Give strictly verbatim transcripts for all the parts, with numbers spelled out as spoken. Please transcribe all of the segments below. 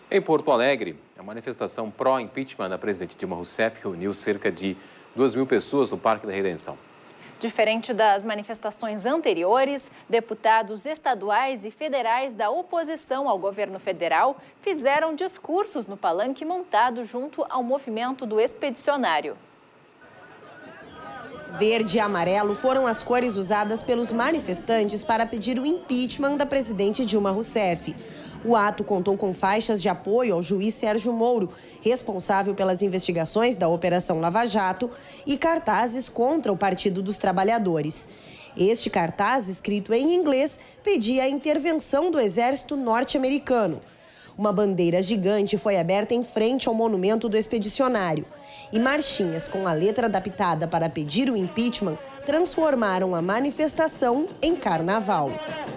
Em Porto Alegre, a manifestação pró-impeachment da presidente Dilma Rousseff reuniu cerca de duas mil pessoas no Parque da Redenção. Diferente das manifestações anteriores, deputados estaduais e federais da oposição ao governo federal fizeram discursos no palanque montado junto ao movimento do expedicionário. Verde e amarelo foram as cores usadas pelos manifestantes para pedir o impeachment da presidente Dilma Rousseff. O ato contou com faixas de apoio ao juiz Sérgio Moro, responsável pelas investigações da Operação Lava Jato, e cartazes contra o Partido dos Trabalhadores. Este cartaz, escrito em inglês, pedia a intervenção do exército norte-americano. Uma bandeira gigante foi aberta em frente ao monumento do expedicionário. E marchinhas com a letra adaptada para pedir o impeachment transformaram a manifestação em carnaval.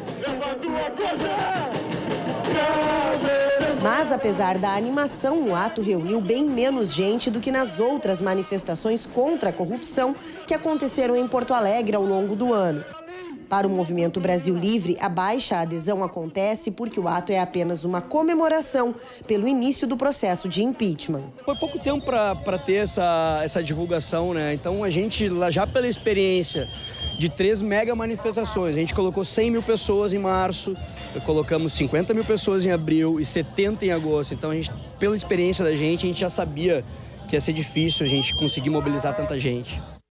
Mas, apesar da animação, o ato reuniu bem menos gente do que nas outras manifestações contra a corrupção que aconteceram em Porto Alegre ao longo do ano. Para o Movimento Brasil Livre, a baixa adesão acontece porque o ato é apenas uma comemoração pelo início do processo de impeachment. Foi pouco tempo para ter essa, essa divulgação, né? Então a gente, já pela experiência de três mega manifestações, a gente colocou cem mil pessoas em março, colocamos cinquenta mil pessoas em abril e setenta em agosto. Então a gente, pela experiência da gente, a gente já sabia que ia ser difícil a gente conseguir mobilizar tanta gente.